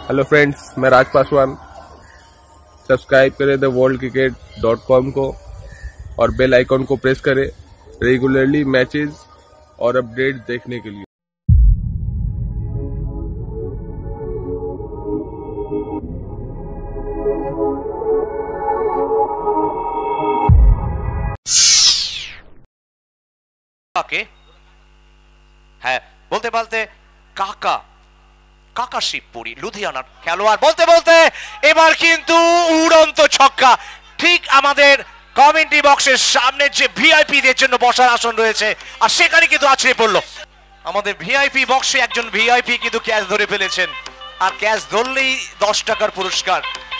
Hello friends, मैं Raj Paswan. Subscribe करें the world cricket को और बेल आइकॉन को प्रेस करें रेगुलरली मैचेस और अपडेट देखने के लिए। হ্যাঁ, বলতে বলতে কাকা শিবপুরি লুধিয়ানার খেলোয়াড় বলতে বলতে এবার কিন্তু উড়ন্ত ছক্কা। ঠিক আমাদের কমেন্ট্রি বক্সের সামনে যে ভিআইপিদের জন্য বসার আসন রয়েছে আর সেখানে কিন্তু আছড়ে পড়লো। আমাদের ভিআইপি বক্সে একজন ভিআইপি কিন্তু ক্যাচ ধরে ফেলেছেন, আর ক্যাচ ধরলেই 10 টাকার পুরস্কার।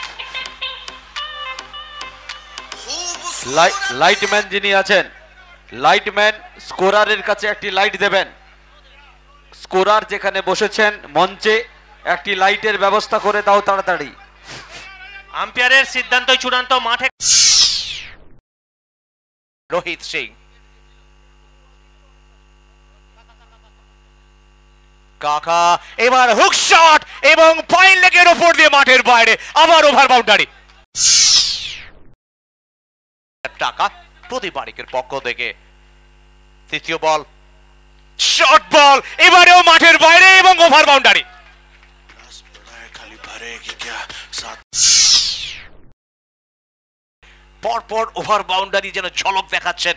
লাইটম্যান যিনি আছেন, লাইটম্যান স্কোরারের কাছে একটি লাইট দেবেন। স্কোরার যেখানে বসেছেন মঞ্চে একটি লাইটের ব্যবস্থা করে দাও তাড়াতাড়ি। আম্পায়ারের সিদ্ধান্তই চূড়ান্ত। মাঠে রোহিত সিং, কাকা এবার হুক শট এবং পয়েন্ট লেগের উপর দিয়ে মাঠের বাইরে, আবার ওভার বাউন্ডারি। টাকা প্রতিবারিকের পক্ষ থেকে তৃতীয় বল, শর্ট বল, এবারেও মাঠের বাইরে এবং ওভার বাউন্ডারি। পরপর ওভার বাউন্ডারি যেন ঝলক দেখাচ্ছেন।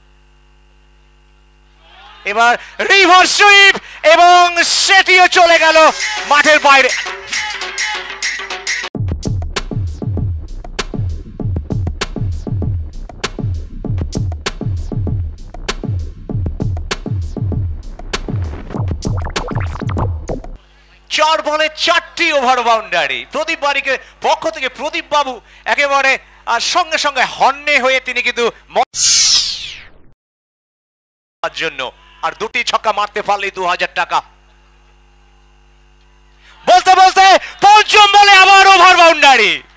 এবার রিভার্স সুইপ এবং সেটিও চলে গেল মাঠের বাইরে। চার বলে 4টি ওভার বাউন্ডারি। প্রদীপ বারিকের পক্ষ থেকে প্রদীপ বাবু একেবারে আর সঙ্গে সঙ্গে হন্যে হয়ে তিনি কিন্তু জন্য আর 2টি ছক্কা মারতে পারলেই 2000 টাকা। বলতে বলতে পঞ্চম বলে আবার ওভার বাউন্ডারি।